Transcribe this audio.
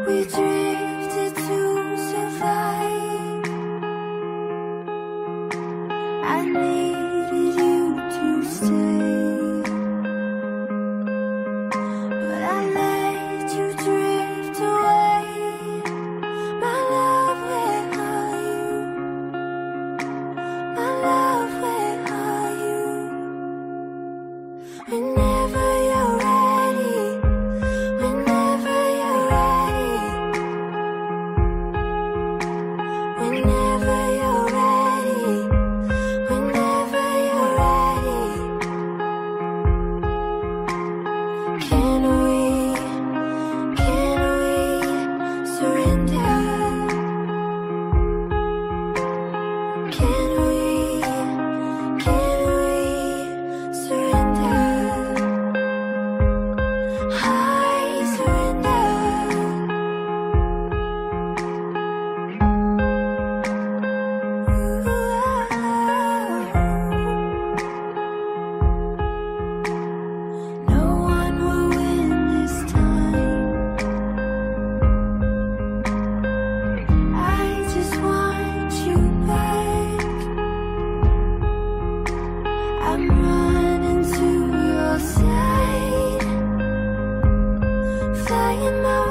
We drifted to survive. I needed you to stay, but I let you drift away. My love, where are you? My love, where are you? Whenever you're ready, whenever you're ready, whenever you're ready, whenever you're ready. Can we surrender? Can we surrender? I surrender. No one will win this time. I just want you back. I'm running to your side, flying my